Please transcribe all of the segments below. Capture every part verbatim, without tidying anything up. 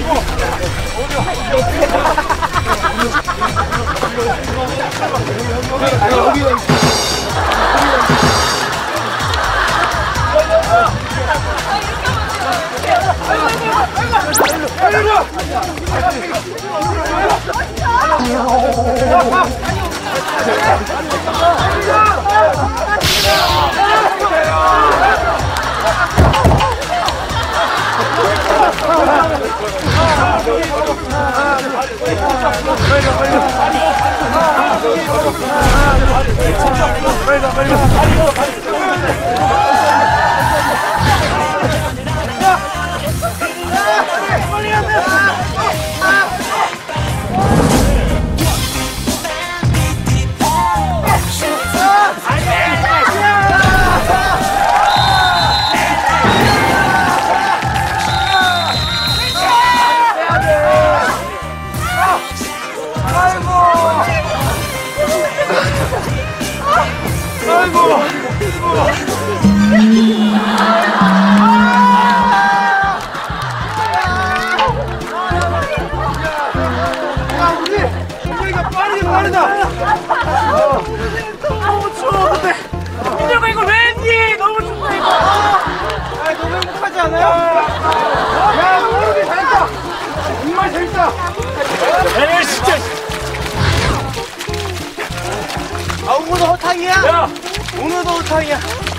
너무 추워. 근데 민혁아 이거 왜 했니? 너무 춥다 이거. 아 너무 행복하지 않아요? 야 오늘이 재밌다. 정말 재밌다. 에이 진짜. 아 오늘도 허탕이야? 야 오늘도 허탕이야.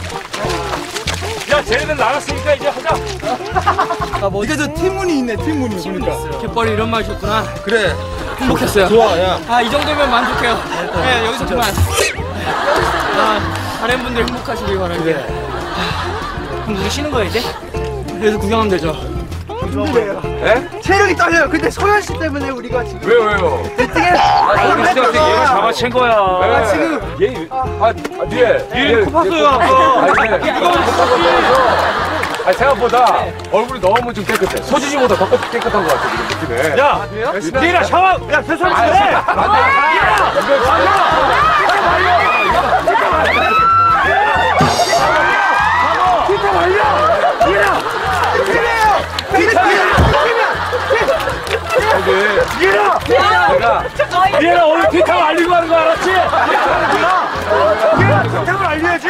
야 쟤네들 나갔으니까 이제 하자. 아, 뭐 이게도 팀문이 있네, 팀문이. 그러니까. 갯벌이 이런 맛이었구나. 그래. 행복했어요. 좋아, 야. 아, 이 정도면 만족해요. 네, 여기서 그만. 아, 다른 분들 행복하시길 바랄게. 그래. 그럼 우리 쉬는 거야, 이제? 그래서 구경하면 되죠. 예? 체력이 떨려요. 근데 소연 씨 때문에 우리가 지금. 왜요, 왜요? 미팅에. 우리 씨한테 얘가 잡아챈 거야. 아, 지금. 얘, 아, 아, 뒤에. 얘 코 팠어요, 아까. 아니, 아니, 생각보다 얼굴이 너무 좀 깨끗해. 소진이보다 더 깨끗한 것 같아, 지금 느낌에. 야, 니라 샤워. 야, 세상에. 안 돼. 안 돼. 이거 진짜 말려. 니라. 그래요. 니라. 내가 니라 오늘 뒤탕 알리고 가는 거 알았지? 니라 뒤탕을 알려야지.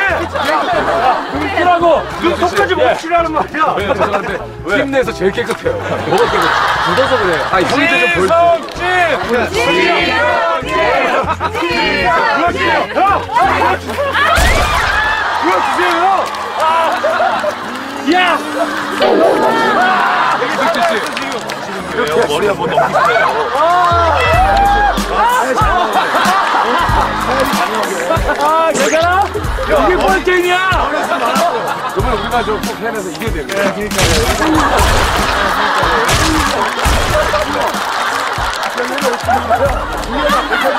눈뜨라고 눈 속까지 못 치라는 말이야. 왜, 죄송한데 팀 내에서 제일 깨끗해요. 뭐가 깨끗해? 묻어서 그래. 아, 형이 좀 보여줘. 불러주세요. 야! 이렇게 머리 한번 넘기세요. 아, 괜찮아? 이게 뭔 게임이야? 이번에 우리가 좀 꼭 해내서 이겨야 돼. 그러니까.